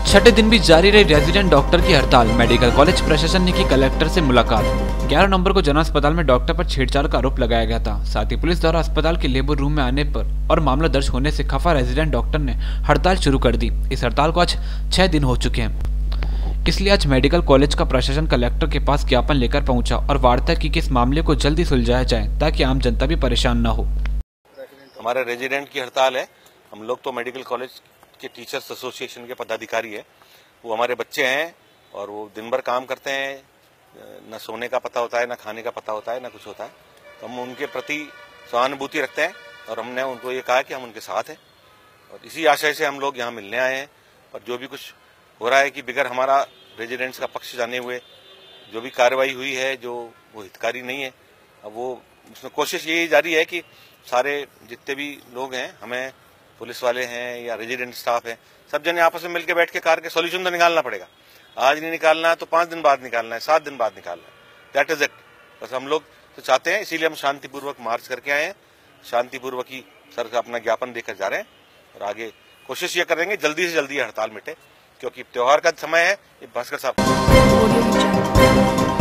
छठे दिन भी जारी रही रेजिडेंट डॉक्टर की हड़ताल। मेडिकल कॉलेज प्रशासन ने की कलेक्टर से मुलाकात। 11 नवंबर को जनरल अस्पताल में डॉक्टर पर छेड़छाड़ का आरोप लगाया गया था। साथ ही पुलिस द्वारा अस्पताल के लेबर रूम में आने पर और मामला दर्ज होने से खफा रेजिडेंट डॉक्टर ने हड़ताल शुरू कर दी। इस हड़ताल को आज 6 दिन हो चुके हैं, इसलिए आज मेडिकल कॉलेज का प्रशासन कलेक्टर के पास ज्ञापन लेकर पहुंचा और वार्ता की कि इस मामले को जल्दी सुलझाया जाए ताकि आम जनता भी परेशान न हो। हमारे रेजिडेंट की हड़ताल है। हम लोग तो मेडिकल कॉलेज के टीचर्स एसोसिएशन के पदाधिकारी है, वो हमारे बच्चे हैं और वो दिन भर काम करते हैं, न सोने का पता होता है, न खाने का पता होता है, न कुछ होता है। तो हम उनके प्रति सहानुभूति रखते हैं और हमने उनको ये कहा कि हम उनके साथ हैं और इसी आशय से हम लोग यहाँ मिलने आए हैं। और जो भी कुछ हो रहा है कि बिगर हमारा रेजिडेंट्स का पक्ष जाने हुए जो भी कार्रवाई हुई है, जो वो हितकारी नहीं है, अब वो उसमें कोशिश यही जारी है कि सारे जितने भी लोग हैं, हमें पुलिस वाले हैं या रेजिडेंट स्टाफ है, सब जने आपस में मिलकर बैठ के कार के सॉल्यूशन तो निकालना पड़ेगा। आज नहीं निकालना है तो 5 दिन बाद निकालना है, 7 दिन बाद निकालना है। That is it. बस हम लोग तो चाहते हैं, इसीलिए हम शांतिपूर्वक मार्च करके आए हैं, शांतिपूर्वक ही सर का अपना ज्ञापन देकर जा रहे हैं और आगे कोशिश ये करेंगे जल्दी से जल्दी हड़ताल मिटे, क्योंकि त्योहार का समय है। ये भास्कर साहब